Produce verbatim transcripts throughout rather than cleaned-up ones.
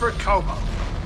for Kobo.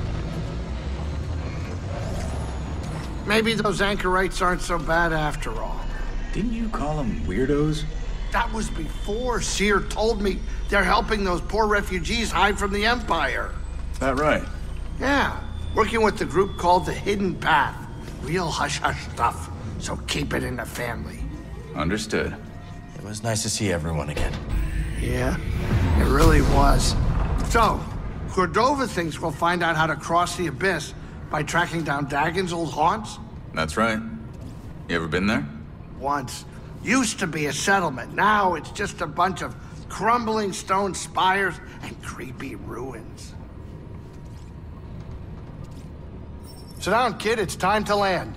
Maybe those anchorites aren't so bad after all. Didn't you call them weirdos? That was before Seer told me they're helping those poor refugees hide from the Empire. Is that right? Yeah, working with the group called the Hidden Path. Real hush-hush stuff, so keep it in the family. Understood. It was nice to see everyone again. Yeah, it really was. So, Cordova thinks we'll find out how to cross the Abyss by tracking down Dagon's old haunts? That's right. You ever been there? Once. Used to be a settlement. Now it's just a bunch of crumbling stone spires and creepy ruins. Sit down, kid. It's time to land.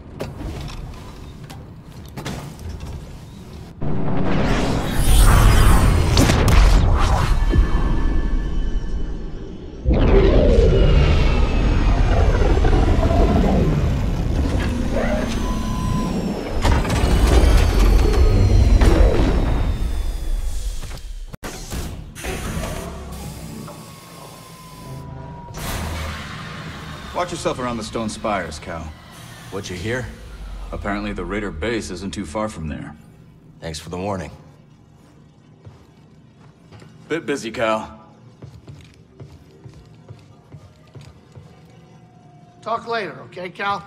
Watch yourself around the stone spires, Cal. What'd you hear? Apparently the Raider base isn't too far from there. Thanks for the warning. Bit busy, Cal. Talk later, okay, Cal?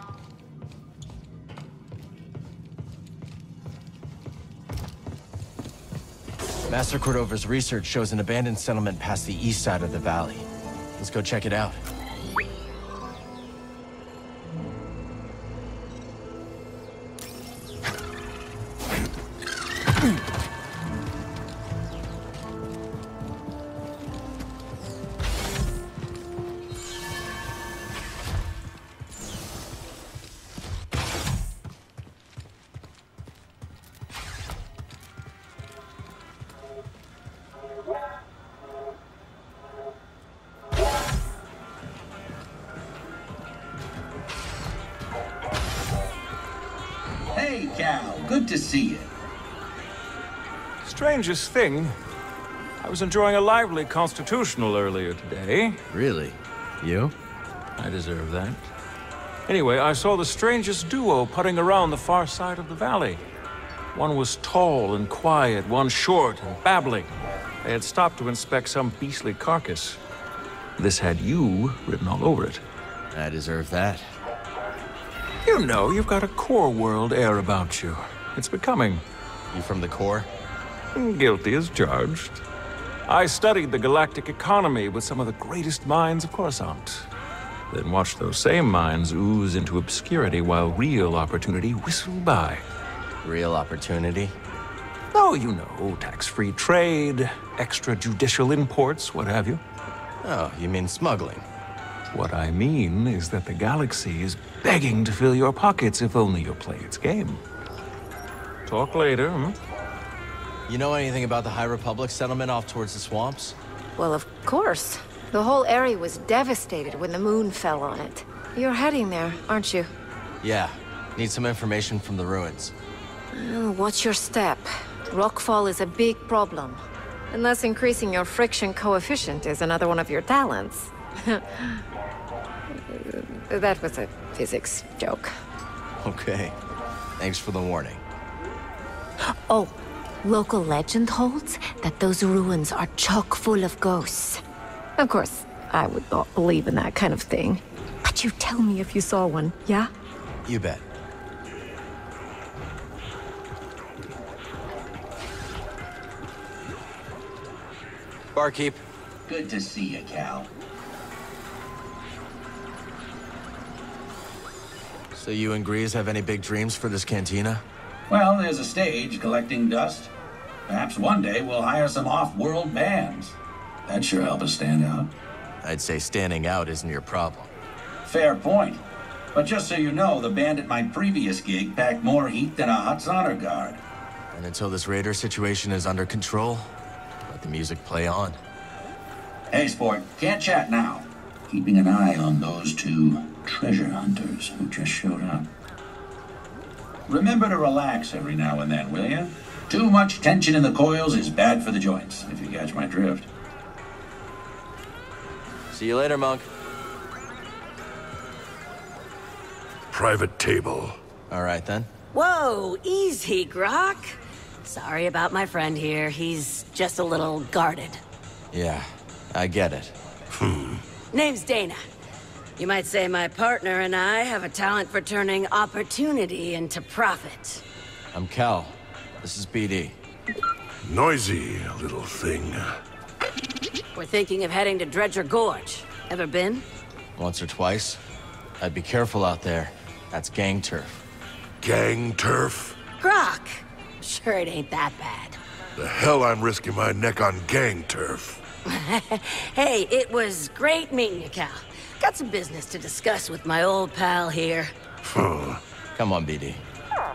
Master Cordova's research shows an abandoned settlement past the east side of the valley. Let's go check it out. Hey, Cal. Good to see you. Strangest thing, I was enjoying a lively constitutional earlier today. Really? You? I deserve that. Anyway, I saw the strangest duo putting around the far side of the valley. One was tall and quiet, one short and babbling. They had stopped to inspect some beastly carcass. This had you written all over it. I deserve that. You know, you've got a core world air about you. It's becoming. You from the core? Guilty as charged. I studied the galactic economy with some of the greatest minds of Coruscant. Then watched those same minds ooze into obscurity while real opportunity whistled by. Real opportunity? Oh, you know, tax-free trade, extrajudicial imports, what have you. Oh, you mean smuggling? What I mean is that the galaxy is begging to fill your pockets if only you'll play its game. Talk later, hmm? You know anything about the High Republic settlement off towards the swamps? Well, of course. The whole area was devastated when the moon fell on it. You're heading there, aren't you? Yeah. Need some information from the ruins. Well, watch your step. Rockfall is a big problem. Unless increasing your friction coefficient is another one of your talents. That was a physics joke. Okay. Thanks for the warning. Oh, local legend holds that those ruins are chock full of ghosts. Of course, I would not believe in that kind of thing. But you tell me if you saw one, yeah? You bet. Barkeep. Good to see you, Cal. So you and Grease have any big dreams for this cantina? Well, there's a stage collecting dust. Perhaps one day we'll hire some off-world bands. That'd sure help us stand out. I'd say standing out isn't your problem. Fair point. But just so you know, the band at my previous gig packed more heat than a Hutt's honor guard. And until this raider situation is under control, let the music play on. Hey, sport, can't chat now. Keeping an eye on those two treasure hunters who just showed up. Remember to relax every now and then, will you? Too much tension in the coils is bad for the joints, if you catch my drift. See you later, Monk. Private table. All right, then. Whoa, easy, Grok. Sorry about my friend here. He's just a little guarded. Yeah, I get it. Hmm. Name's Dana. You might say my partner and I have a talent for turning opportunity into profit. I'm Cal. This is B D. Noisy little thing. We're thinking of heading to Dredger Gorge. Ever been? Once or twice. I'd be careful out there. That's gang turf. Gang turf? Grok! Sure it ain't that bad. The hell I'm risking my neck on gang turf. Hey, it was great meeting you, Cal. Got some business to discuss with my old pal here. Huh. Come on, B D.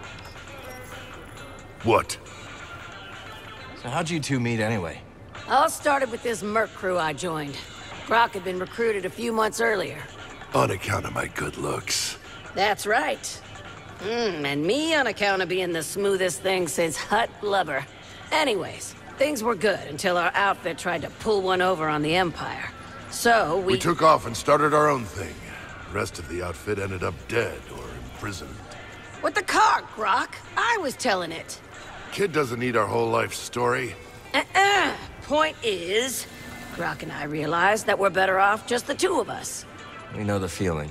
What? So how'd you two meet anyway? All started with this merc crew I joined. Grok had been recruited a few months earlier. On account of my good looks. That's right. Mm, and me on account of being the smoothest thing since Hut Blubber. Anyways, things were good until our outfit tried to pull one over on the Empire. So we... We took off and started our own thing. The rest of the outfit ended up dead or imprisoned. With the car, Grok. I was telling it. Kid doesn't need our whole life story. Uh-uh. Point is, Grok and I realized that we're better off just the two of us. We know the feeling.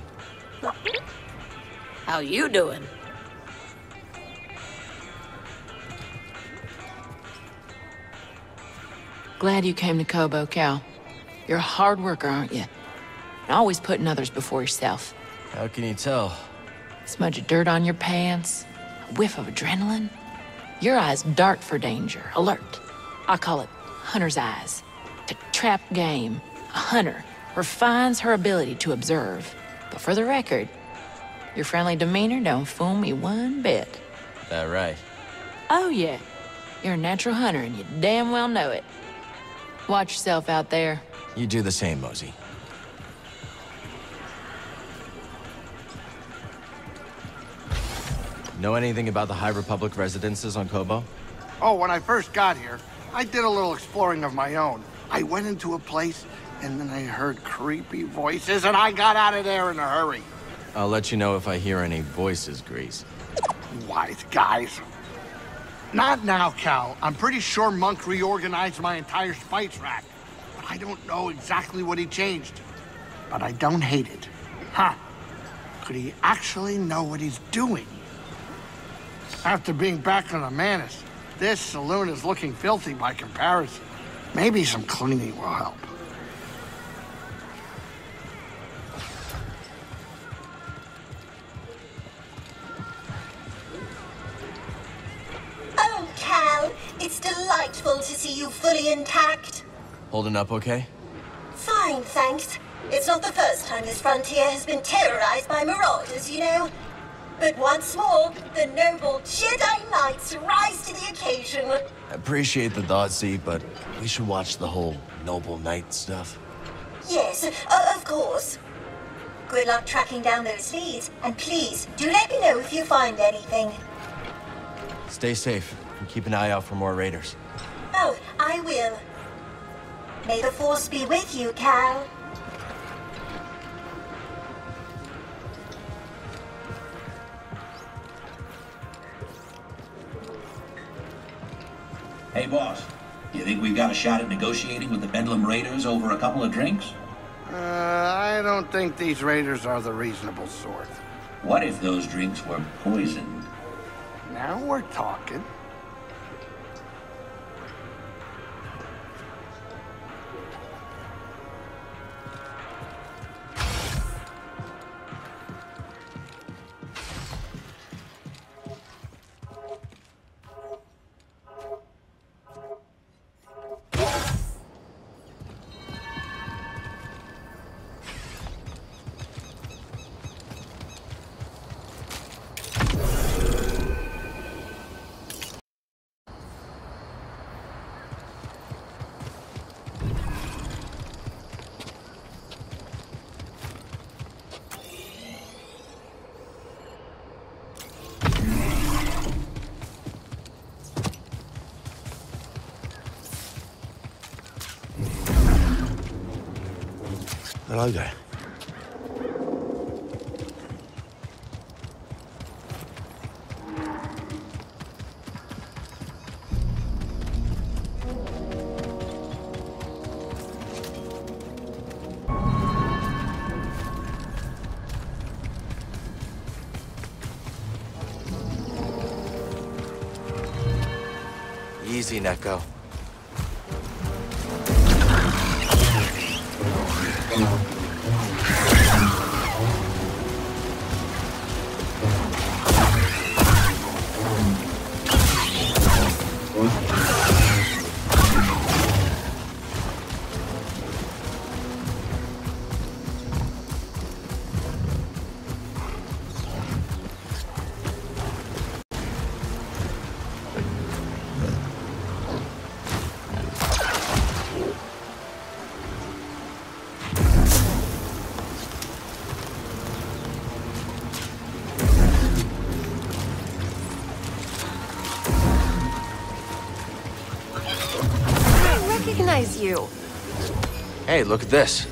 How you doing? Glad you came to Kobo, Cal. You're a hard worker, aren't you? And always putting others before yourself. How can you tell? Smudge of dirt on your pants, a whiff of adrenaline. Your eyes dart for danger, alert. I call it hunter's eyes. To trap game, a hunter refines her ability to observe. But for the record, your friendly demeanor don't fool me one bit. That right? Oh yeah, you're a natural hunter and you damn well know it. Watch yourself out there. You do the same, Mosey. Know anything about the High Republic residences on Kobo? Oh, when I first got here, I did a little exploring of my own. I went into a place, and then I heard creepy voices, and I got out of there in a hurry. I'll let you know if I hear any voices, Grease. Wise guys. Not now, Cal. I'm pretty sure Monk reorganized my entire spice rack. But I don't know exactly what he changed. But I don't hate it. Huh. Could he actually know what he's doing? After being back on the Manus, this saloon is looking filthy by comparison. Maybe some cleaning will help. Oh, Cal, it's delightful to see you fully intact. Holding up okay? Fine, thanks. It's not the first time this frontier has been terrorized by marauders, you know. But once more, the noble Jedi Knights rise to the occasion. I appreciate the thought, see, but we should watch the whole noble knight stuff. Yes, uh, of course. Good luck tracking down those leads, and please, do let me know if you find anything. Stay safe, and keep an eye out for more raiders. Oh, I will. May the Force be with you, Cal. Hey, boss. You think we've got a shot at negotiating with the Bedlam Raiders over a couple of drinks? Uh, I don't think these raiders are the reasonable sort. What if those drinks were poisoned? Now we're talking. Hello there. Easy, Neko. Recognize you. Hey, look at this.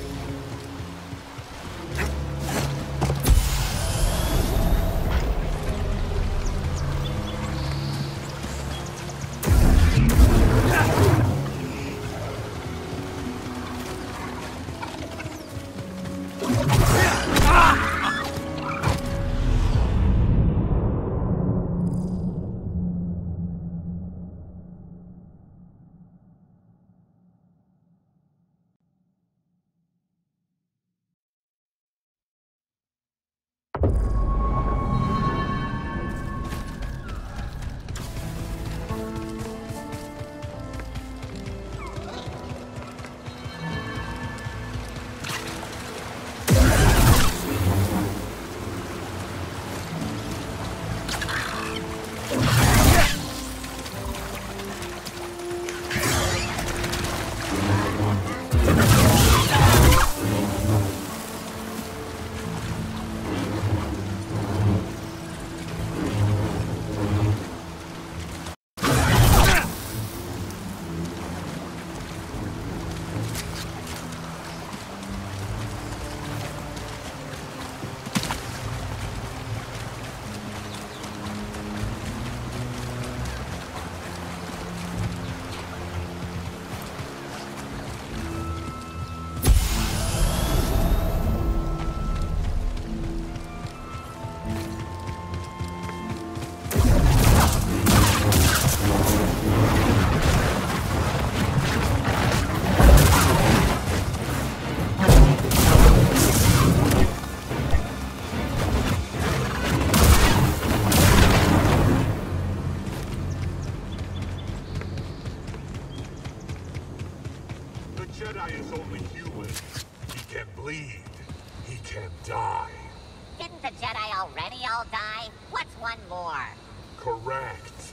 Jedi is only human. He can bleed. He can die. Didn't the Jedi already all die? What's one more? Correct.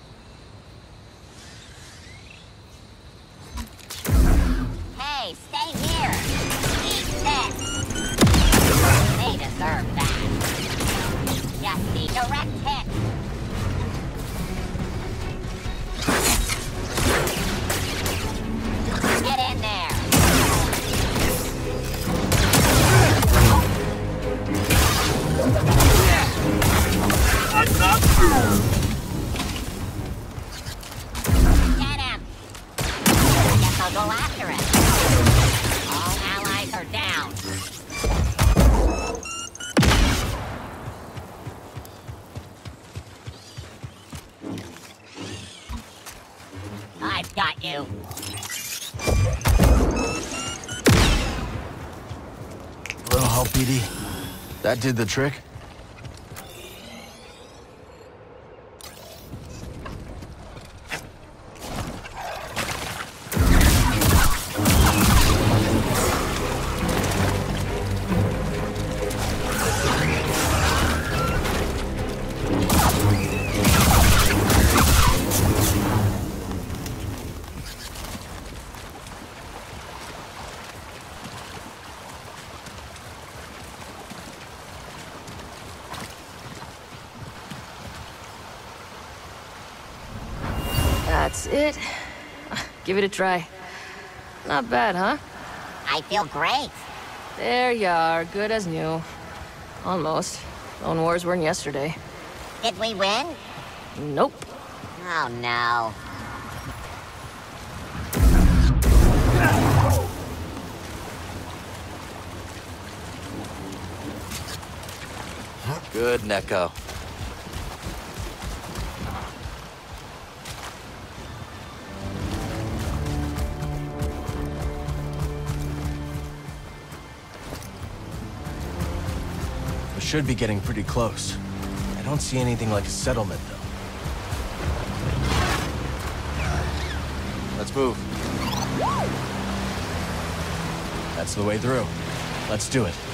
Hey, stay here! Eat this! They deserve that. Just the direct hit. Get in there! Get him! Guess I'll go after him. All allies are down. I've got you. Little help, P D. That did the trick. That's it. Give it a try. Not bad, huh? I feel great. There you are, good as new. Almost. Phone wars weren't yesterday. Did we win? Nope. Oh, no. Good, Neko. We should be getting pretty close. I don't see anything like a settlement, though. Let's move. That's the way through. Let's do it.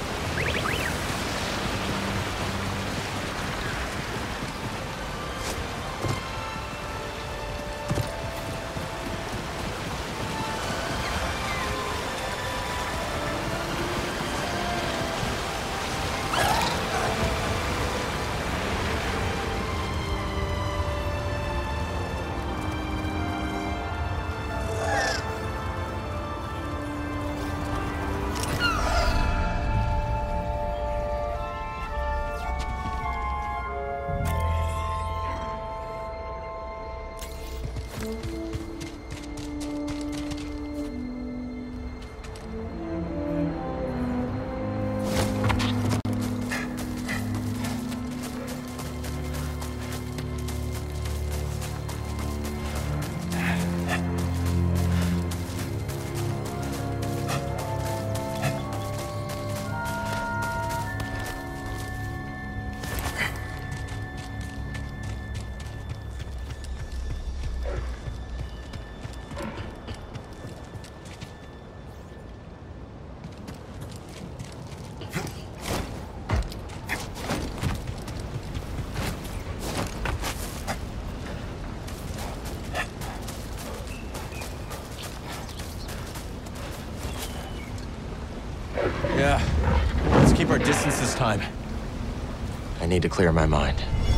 Yeah, let's keep our distance this time. I need to clear my mind.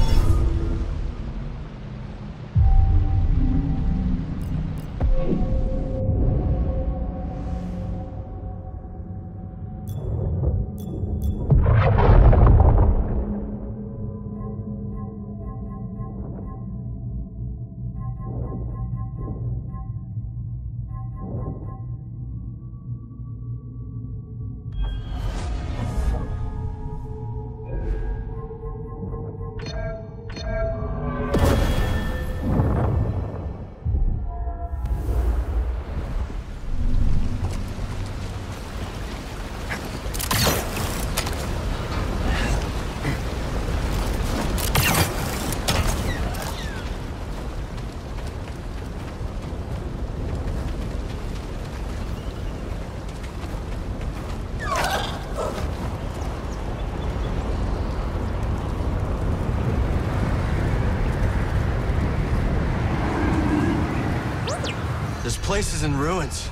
This place is in ruins.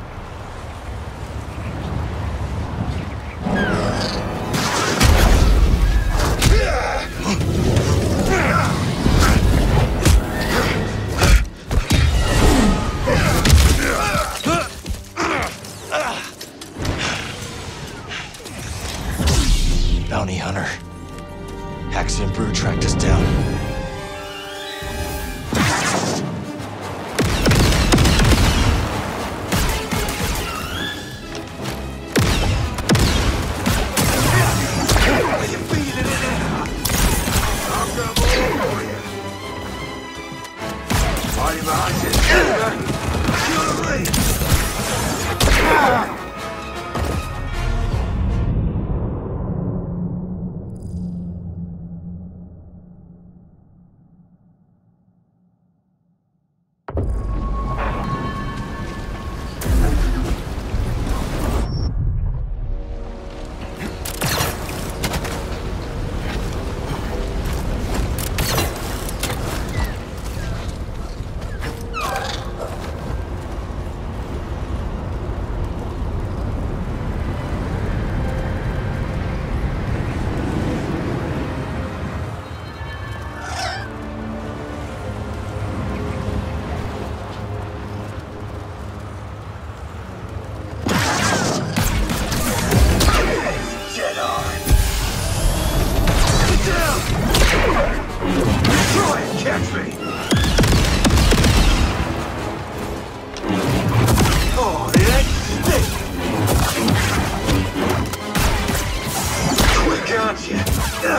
Bounty hunter. Axiom Brew tracked us down.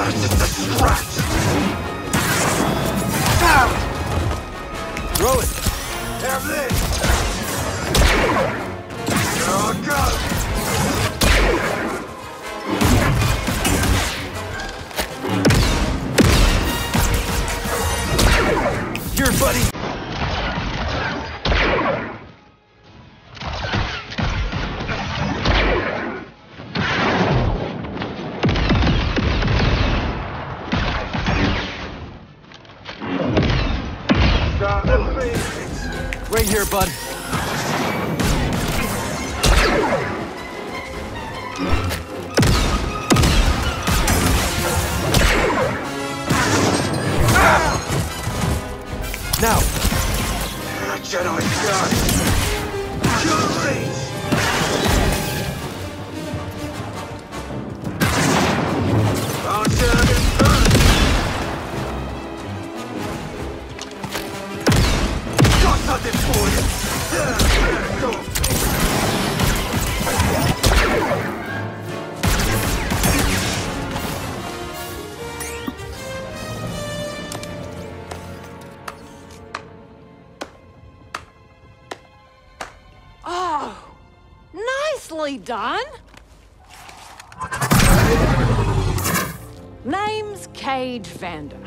It's just a scratch! Throw it! Have this! Here it goes! Here, buddy! Right here, bud. Now! Jedi shot! Kill range! Bounce out and burn! Got something for you! There, there, go! Done. Name's Cage Vander.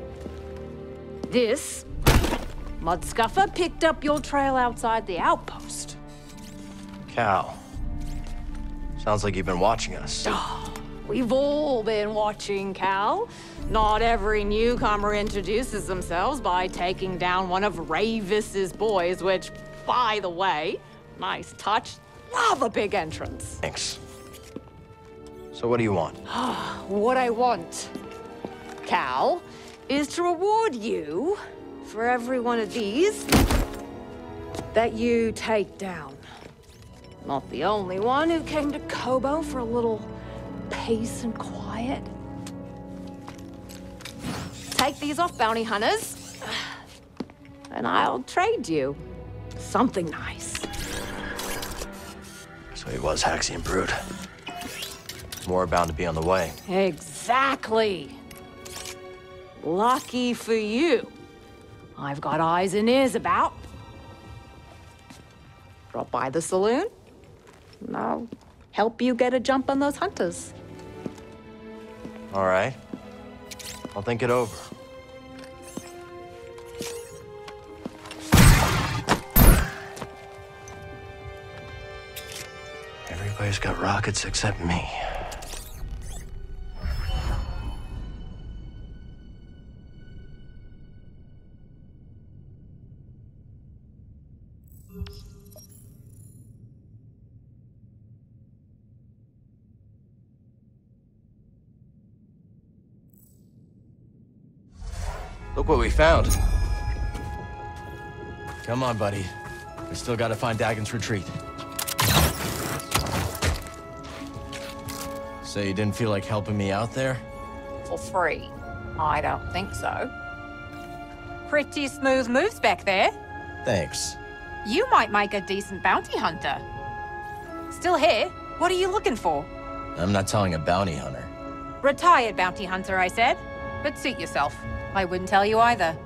This mudscuffer picked up your trail outside the outpost. Cal. Sounds like you've been watching us. Oh, we've all been watching, Cal. Not every newcomer introduces themselves by taking down one of Ravis's boys, which, by the way, nice touch. Love a big entrance. Thanks. So what do you want? What I want, Cal, is to reward you for every one of these that you take down. Not the only one who came to Kobo for a little peace and quiet. Take these off, bounty hunters, and I'll trade you something nice. So he was Haxian Brood. More bound to be on the way. Exactly. Lucky for you. I've got eyes and ears about. Drop by the saloon, and I'll help you get a jump on those hunters. All right. I'll think it over. Everybody's got rockets except me. Look what we found. Come on, buddy. We still gotta find Dagon's retreat. So you didn't feel like helping me out there? For free? I don't think so. Pretty smooth moves back there. Thanks. You might make a decent bounty hunter. Still here? What are you looking for? I'm not telling a bounty hunter. Retired bounty hunter, I said. But suit yourself. I wouldn't tell you either.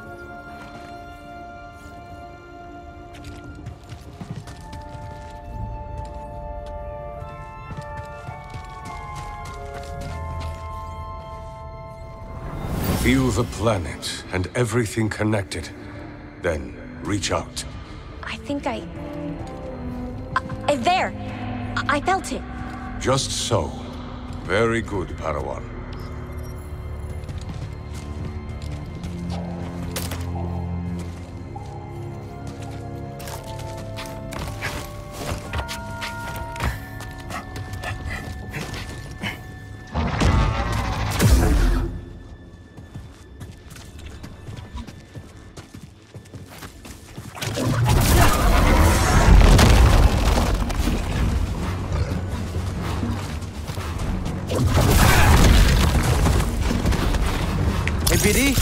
Feel the planet and everything connected. Then reach out. I think I... I there! I, I felt it. Just so. Very good, Padawan. P D?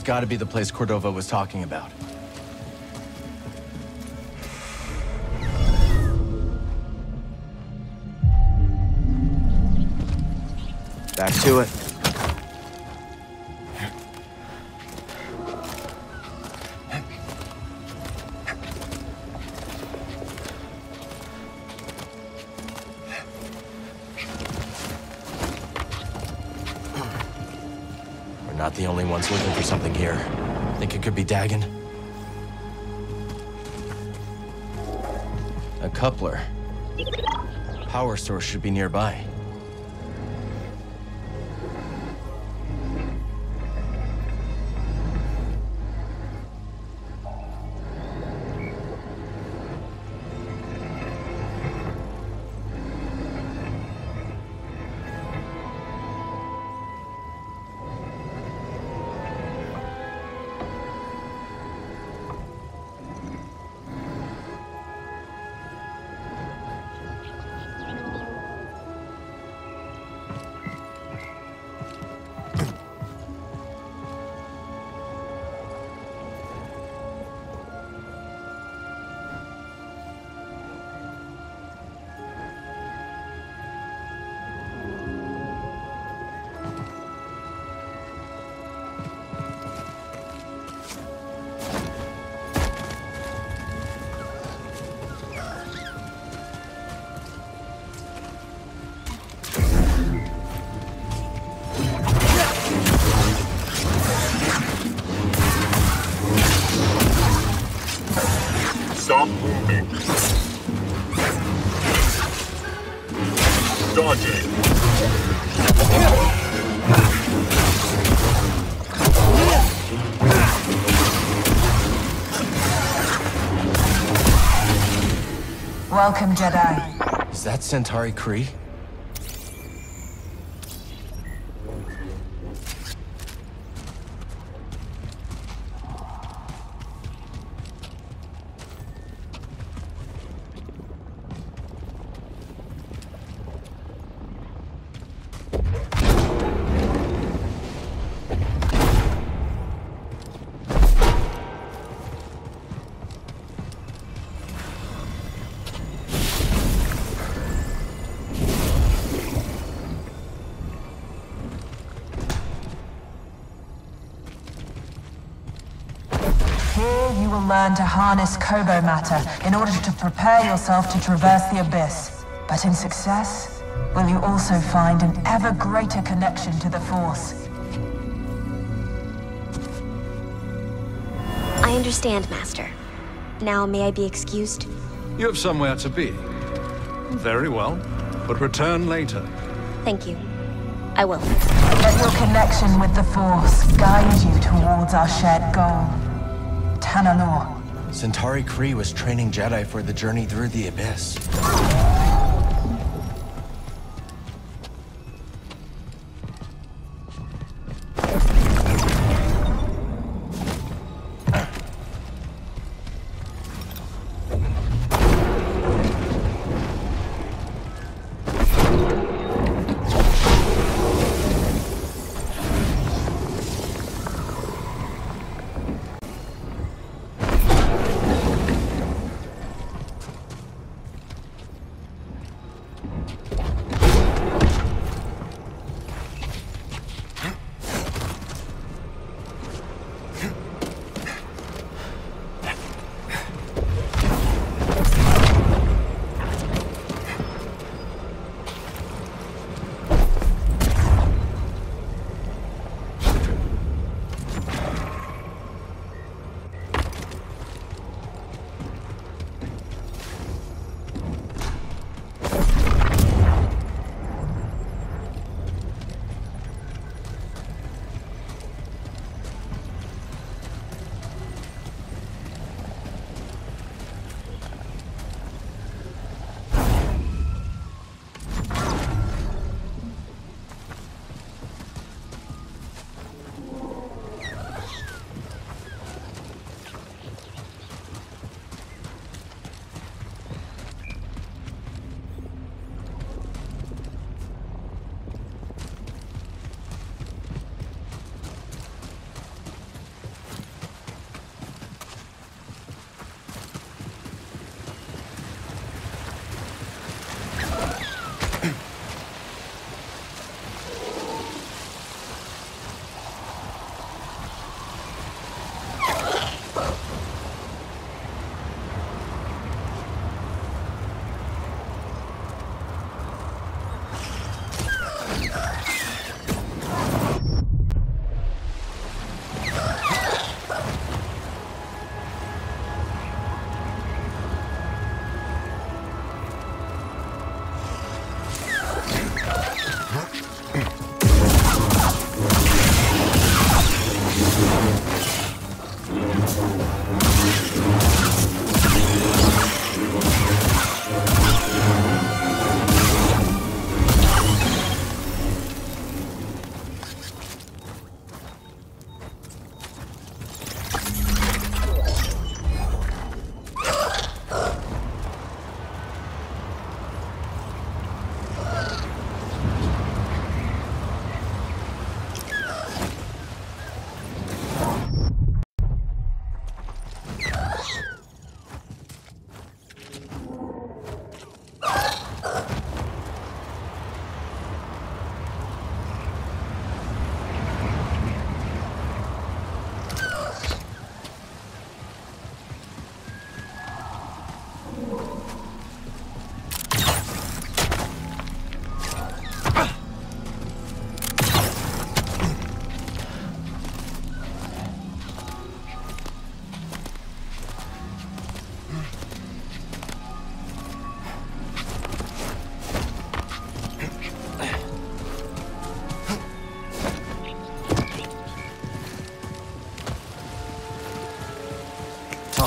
got to be the place Cordova was talking about. Back to it. We're not the only ones looking for something here. Think it could be Dagon? A coupler. Power source should be nearby. Stop moving. Dodging. Welcome, Jedi. Is that Centauri Kree? You will learn to harness Kobo matter in order to prepare yourself to traverse the abyss. But in success, will you also find an ever greater connection to the Force? I understand, Master. Now may I be excused? You have somewhere to be. Very well, but return later. Thank you. I will. Let your connection with the Force guide you towards our shared goal. Tanalor. Centauri Kree was training Jedi for the journey through the abyss.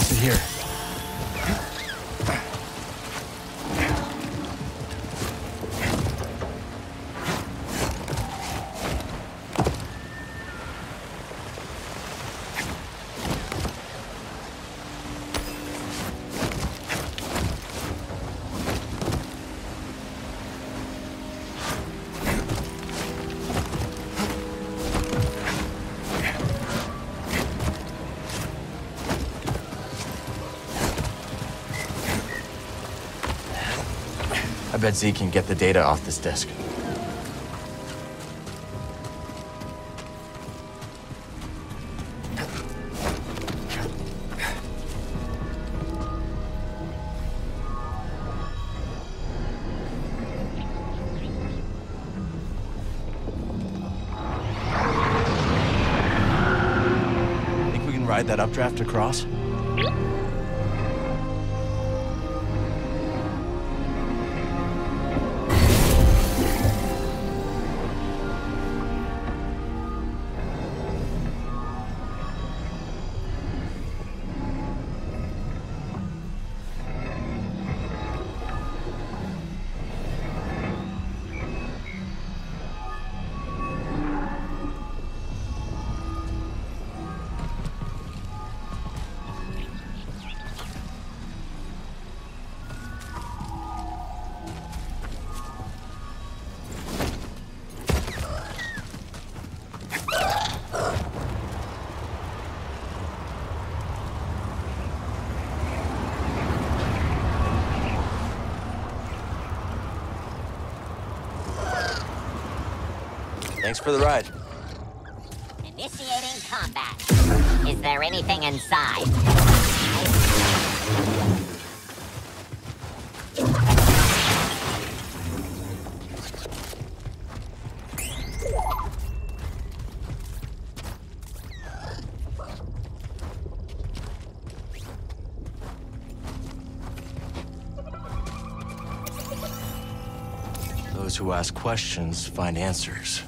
exit here. I bet Z can get the data off this disk. Think we can ride that updraft across? Thanks for the ride. Initiating combat. Is there anything inside? Those who ask questions find answers.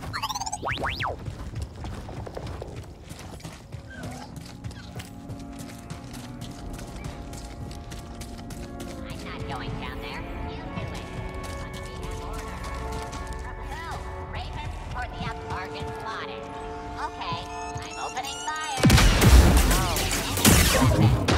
I'm not going down there. You do it. Must be an order. Go! Raven, report the up target spotted. Okay, I'm opening fire. Oh, enemy weapon.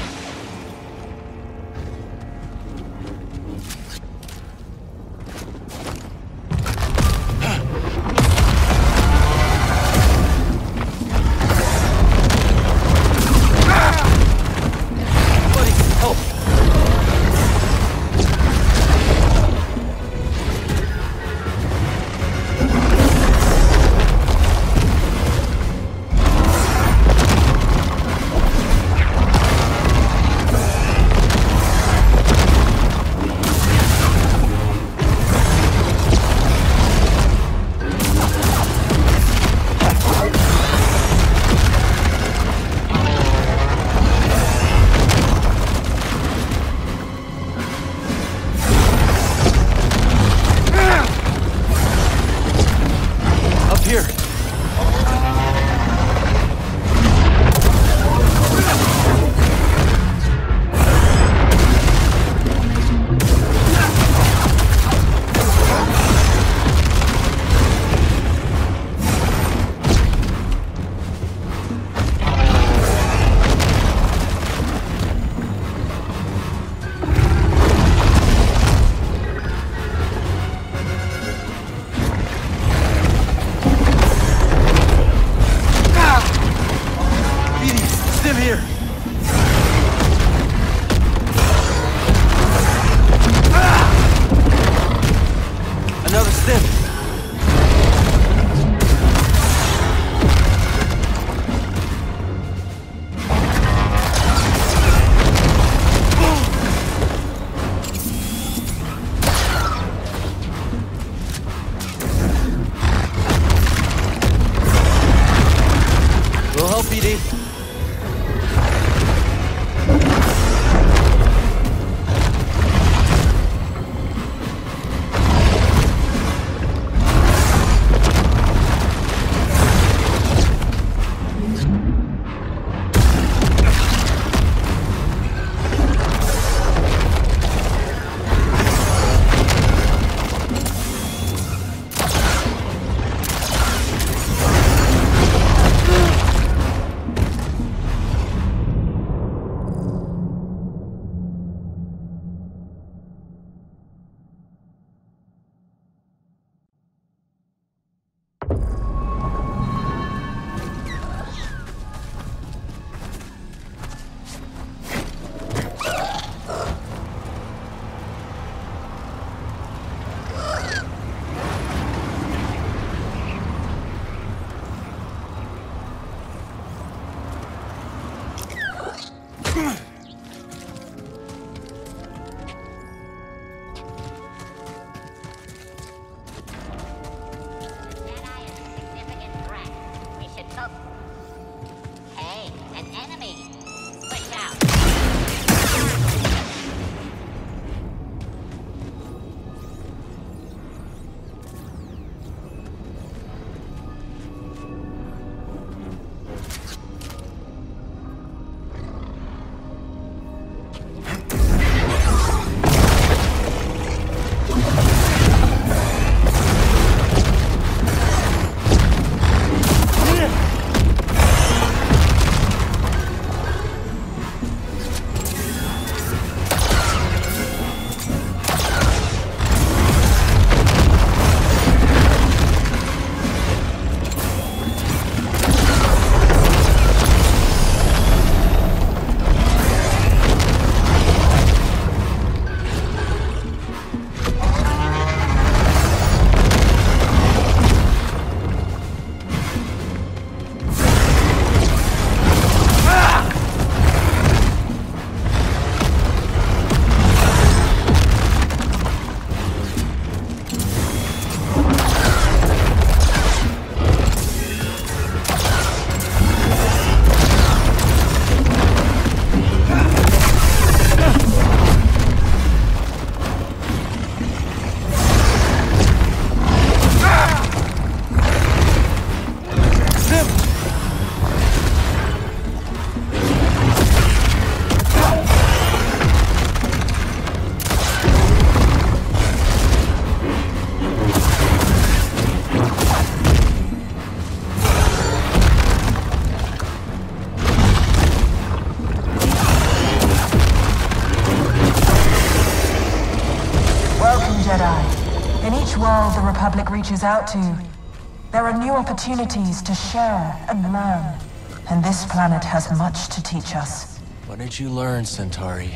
Jedi. In each world the Republic reaches out to, there are new opportunities to share and learn. And this planet has much to teach us. What did you learn, Centauri?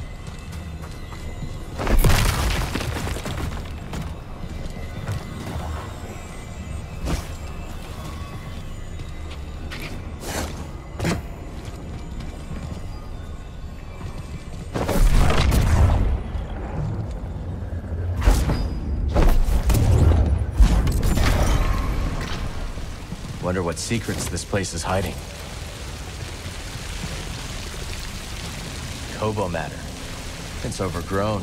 Wonder what secrets this place is hiding. Kobo matter. It's overgrown.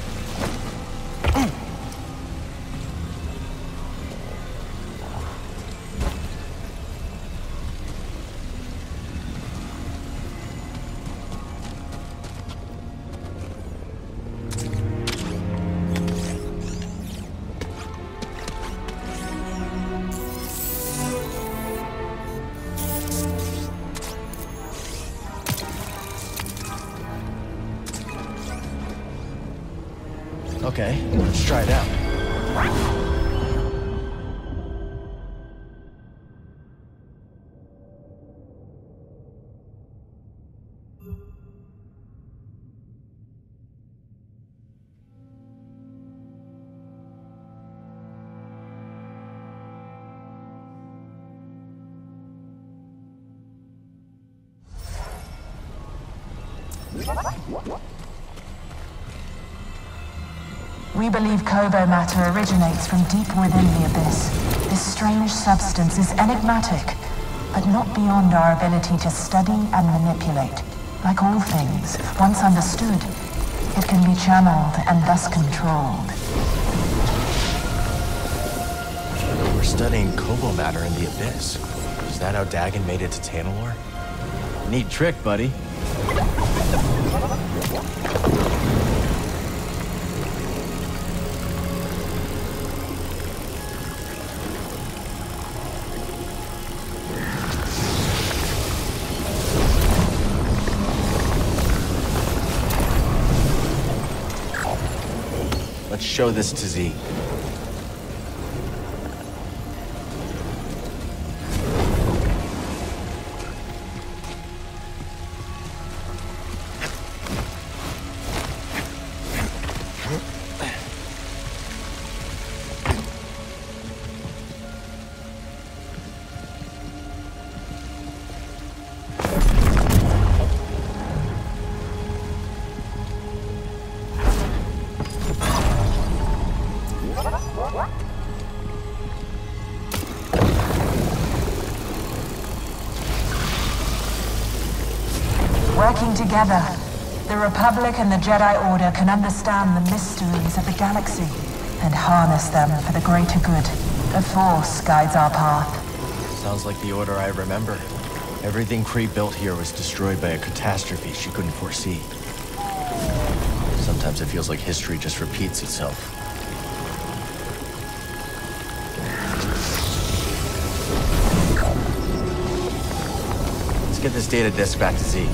Okay, let's try it out. We believe Kobo matter originates from deep within the Abyss. This strange substance is enigmatic, but not beyond our ability to study and manipulate. Like all things, once understood, it can be channeled and thus controlled. We're studying Kobo matter in the Abyss. Is that how Dagon made it to Tanalorr? Neat trick, buddy. Let's show this to Z. Working together, the Republic and the Jedi Order can understand the mysteries of the galaxy and harness them for the greater good. The Force guides our path. Sounds like the Order I remember. Everything Kree built here was destroyed by a catastrophe she couldn't foresee. Sometimes it feels like history just repeats itself. Let's get this data disk back to Z.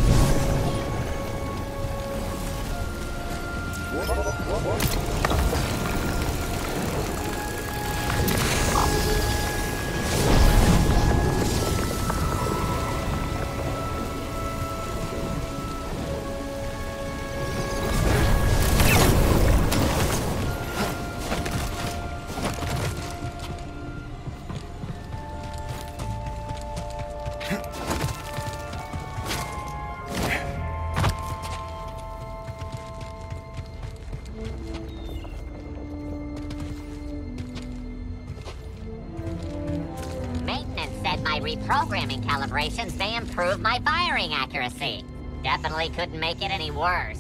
Reprogramming calibrations, they improved my firing accuracy. Definitely couldn't make it any worse.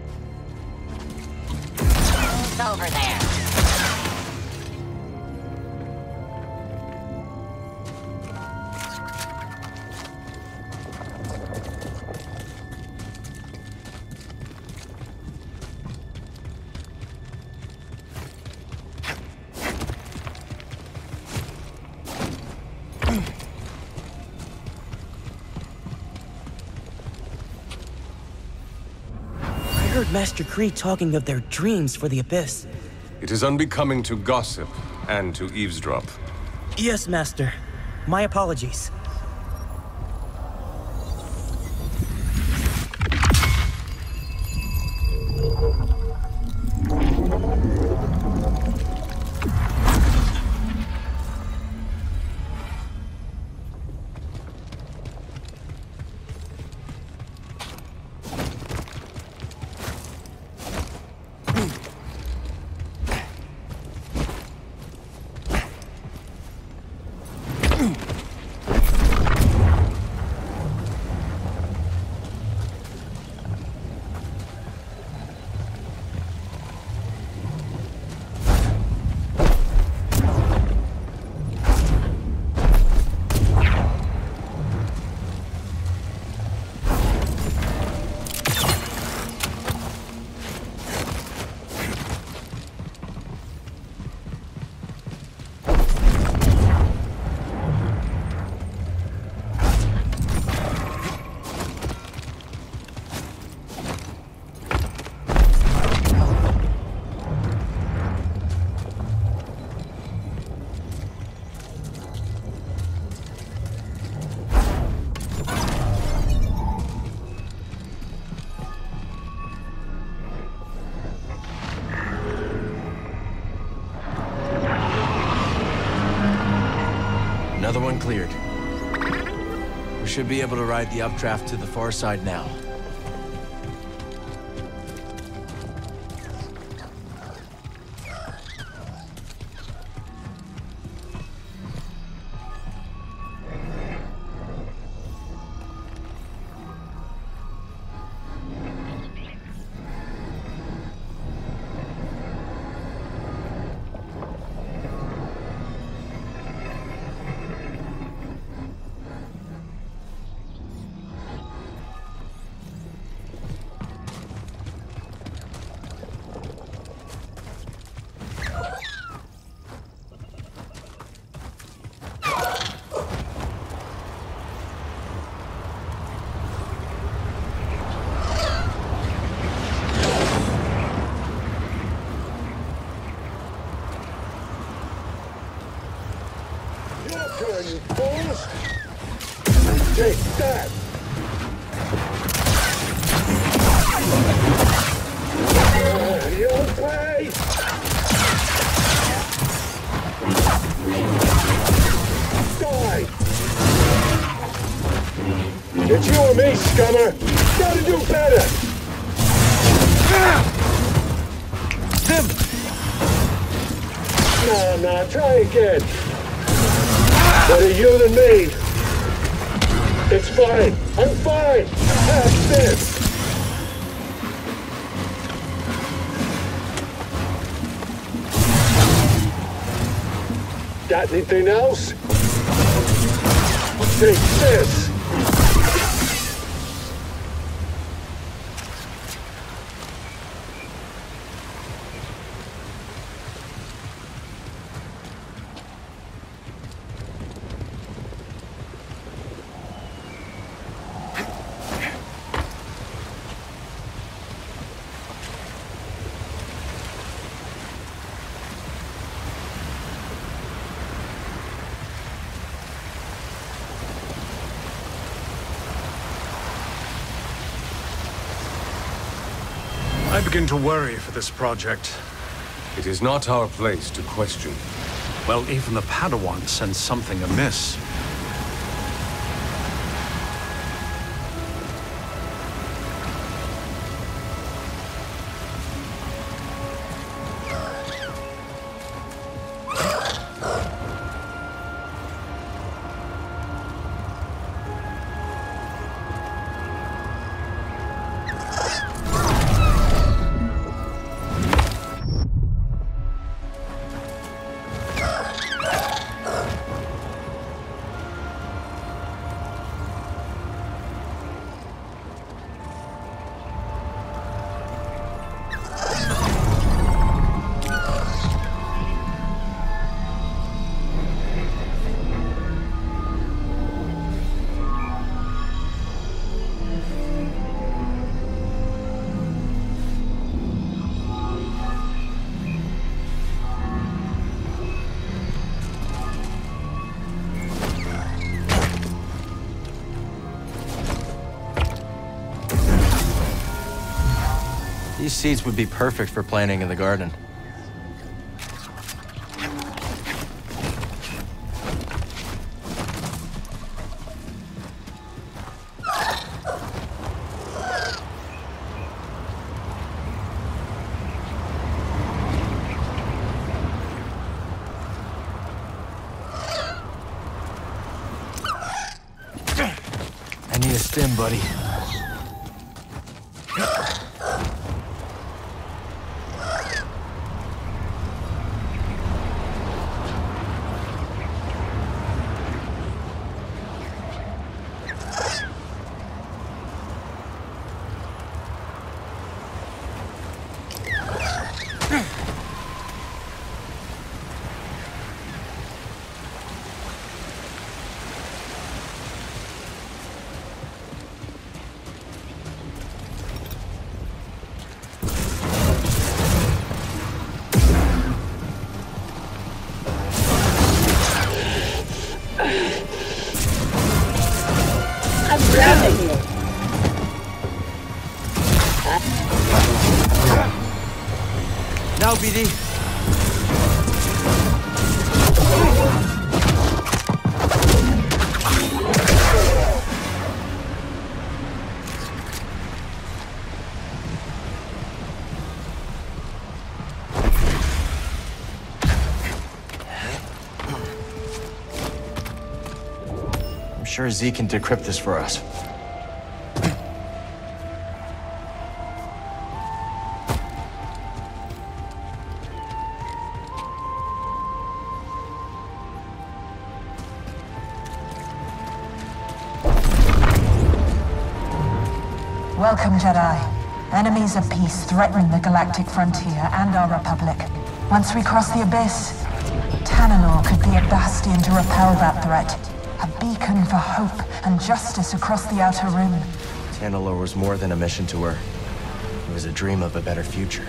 Who's over there? I heard Master Kree talking of their dreams for the Abyss. It is unbecoming to gossip and to eavesdrop. Yes, Master. My apologies. Another one cleared. We should be able to ride the updraft to the far side now. You fools! Take that! Uh, you'll pay! Die! It's you or me, scummer! Gotta do better! Them! No, no, try again! Better you than me! It's fine. I'm fine. Have this. Got anything else? Take this. I begin to worry for this project. It is not our place to question. Well, even the Padawan sensed something amiss. These seeds would be perfect for planting in the garden. I need a stim, buddy. Now, B D. I'm sure Z can decrypt this for us. Welcome, Jedi. Enemies of peace threaten the galactic frontier and our Republic. Once we cross the Abyss, Tanalorr could be a bastion to repel that threat. A beacon for hope and justice across the Outer Rim. Tanalorr was more than a mission to her. It was a dream of a better future.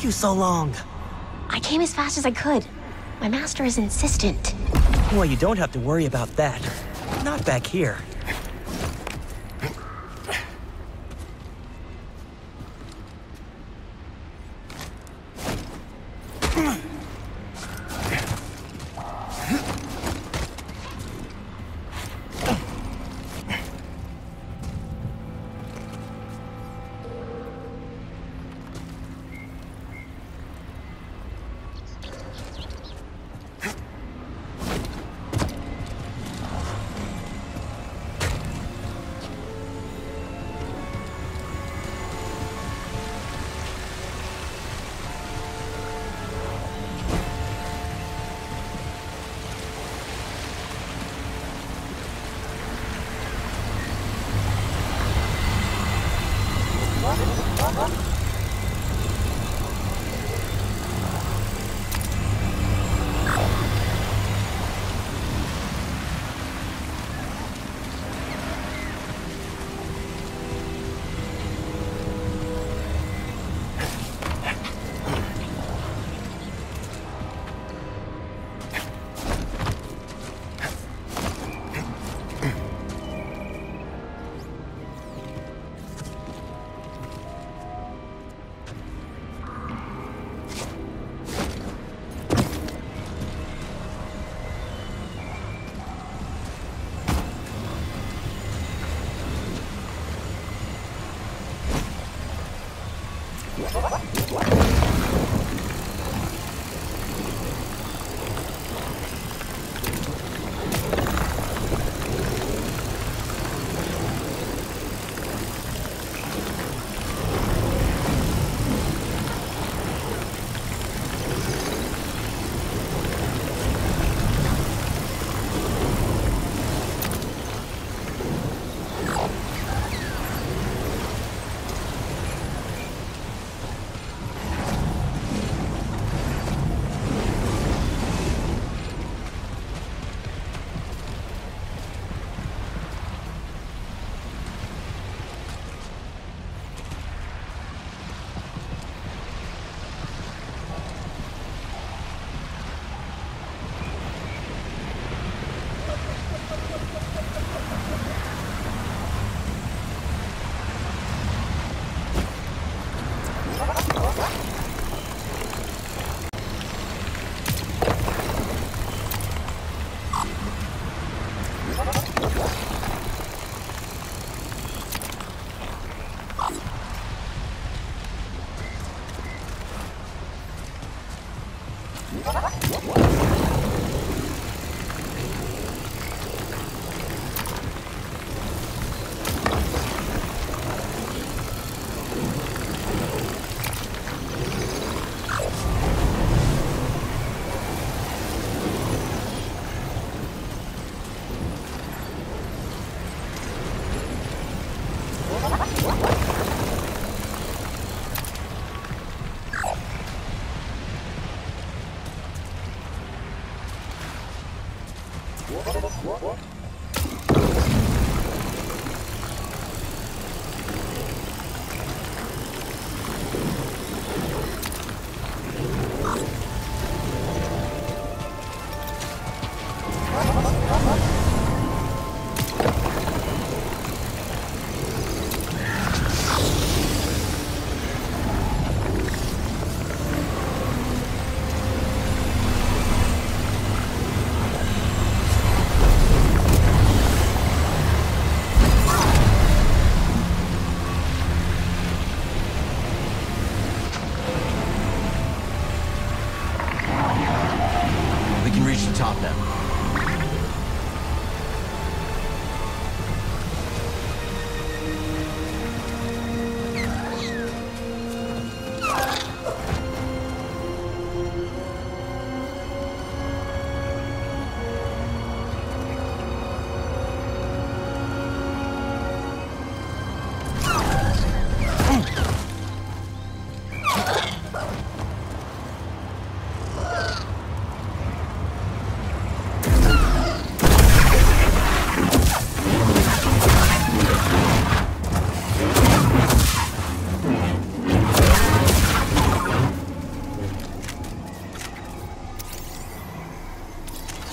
took you so long? I came as fast as I could. My master is insistent. Well, you don't have to worry about that. Not back here.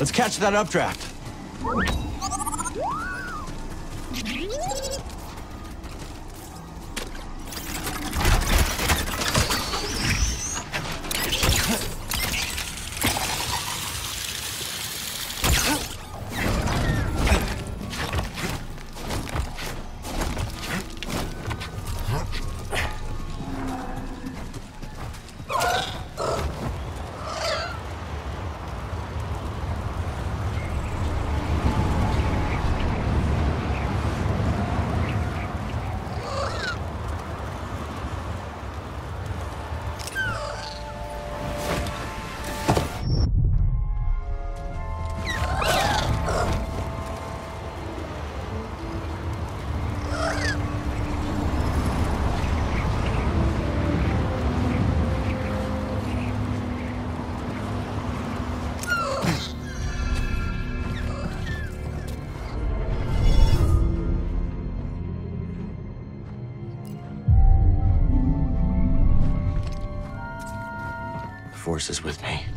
Let's catch that updraft. Force is with me.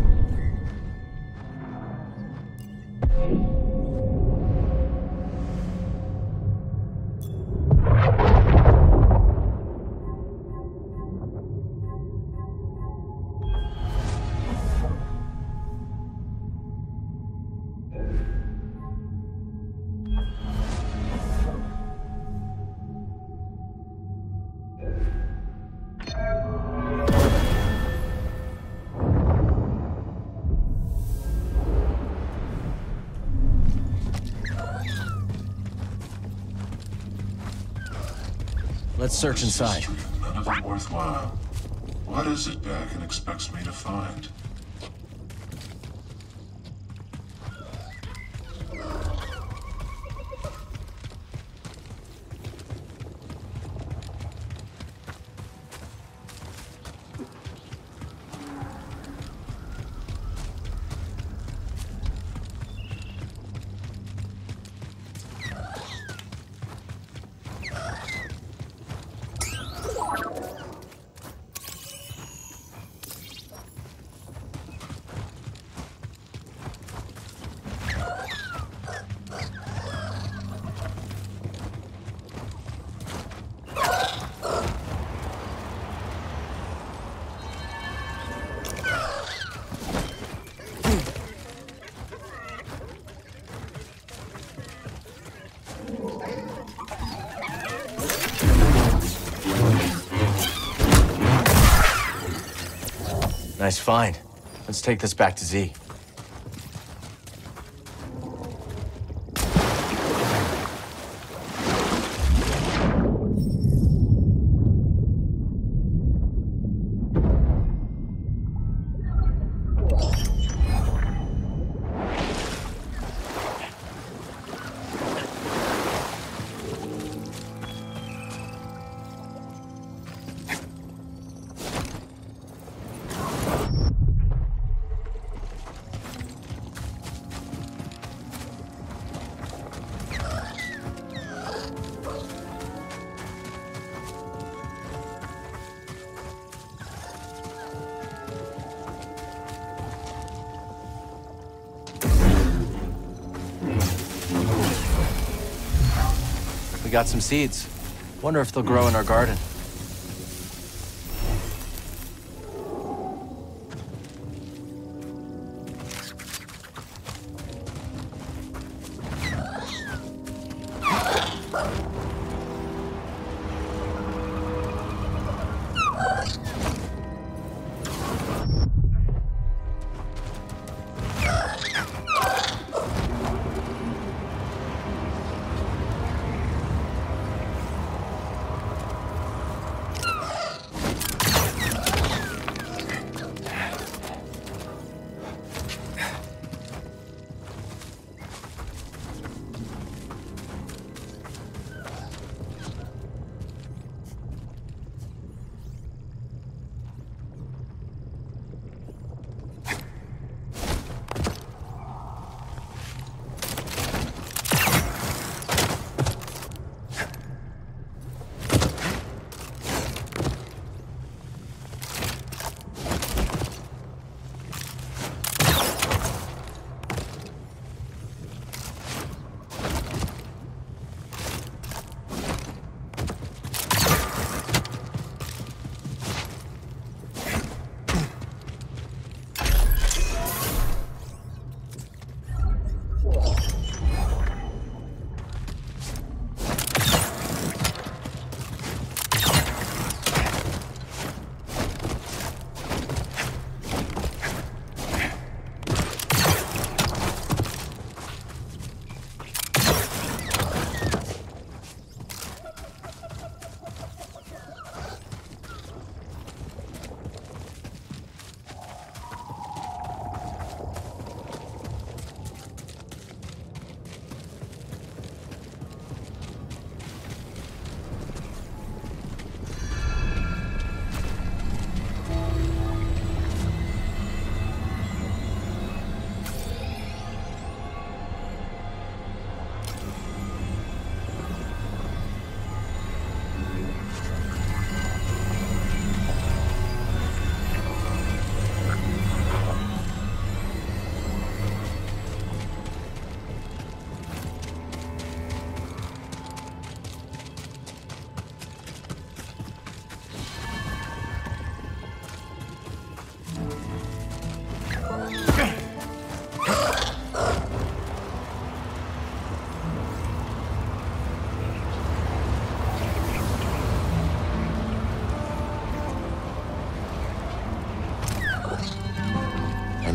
Let's search inside. None of it worthwhile. What is it Dagan expects me to find? Nice find. Let's take this back to Z. We got some seeds. Wonder if they'll grow in our garden.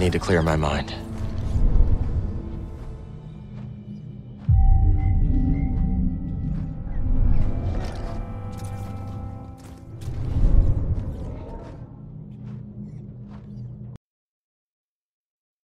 need to clear my mind.